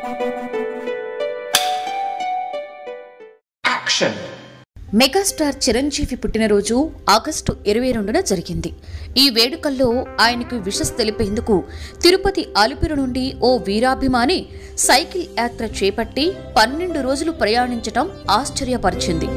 Megastar Chiranjeevi పుట్టినరోజు August 22న జరిగింది. ఈ వేడుకల్లో ఆయనకు విషస్ తెలిపేందుకు తిరుపతి అలిపిరి నుండి ఓ వీరాభిమాని సైకిల్ యాత్ర చేపట్టి 12 రోజులు ప్రయాణించటం ఆశ్చర్యపరిచింది.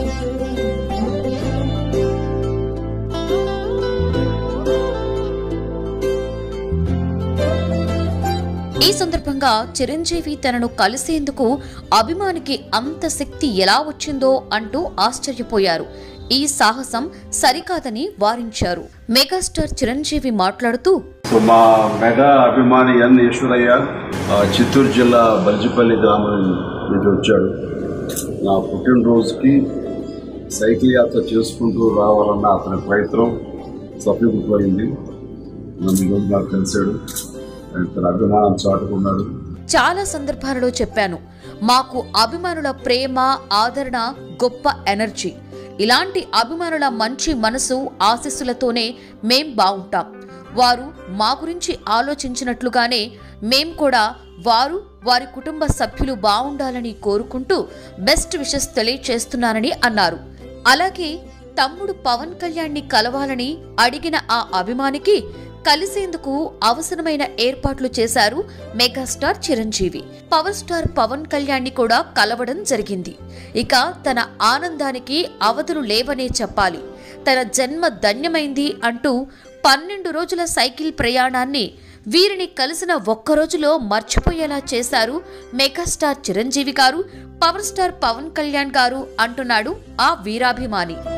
ఈ సందర్భంగా చిరంజీవి తనను కలిసేందుకు అభిమానికి అంత శక్తి ఎలా వచ్చిందో అంటూ ఆశ్చర్యపోయారు. ఈ సాహసం సరికాదని వారించారు. మెగాస్టార్ చిరంజీవి మాట్లాడుతూ, మా మెగా అభిమాని ఎన్ ఈశ్వరయ్య చిత్తూరు జిల్లా బల్జిపల్లి గ్రామం నుండి వచ్చాడు. నా పుట్టినరోజుకి సైకిల్ యాత్ర చేసుకుంటూ రావాలన్న అతని ప్రయత్నం సఫలీకృతమైంది. నన్ను ఈరోజు నాకు కలిశాడు, తన అభిమానం చాటుకున్నాడు. చాలా సందర్భాలలో చెప్పాను, మాకు అభిమానుల ప్రేమ ఆదరణ గొప్ప ఎనర్జీ. ఇలాంటి అభిమానుల మంచి మనసు ఆశీస్సులతోనే మేం బాగుంటాం. వారు మా గురించి ఆలోచించినట్లుగానే మేం కూడా వారు వారి కుటుంబ సభ్యులు బాగుండాలని కోరుకుంటూ బెస్ట్ విషెస్ తెలియచేస్తున్నానని అన్నారు. అలాగే తమ్ముడు పవన్ కళ్యాణ్ని కలవాలని అడిగిన ఆ అభిమానికి కలిసేందుకు అవసరమైన ఏర్పాట్లు చేశారు megastar Chiranjeevi. Power star Pawan కళ్యాణ్ని కూడా కలవడం జరిగింది. ఇక తన ఆనందానికి అవధులు లేవనే చెప్పాలి. తన జన్మ ధన్యమైంది అంటూ 12 రోజుల సైకిల్ ప్రయాణాన్ని వీరిని కలిసిన ఒక్కరోజులో మర్చిపోయేలా చేశారు మెగాస్టార్ చిరంజీవి గారు, పవర్ స్టార్ పవన్ కళ్యాణ్ గారు అంటున్నాడు ఆ వీరాభిమాని.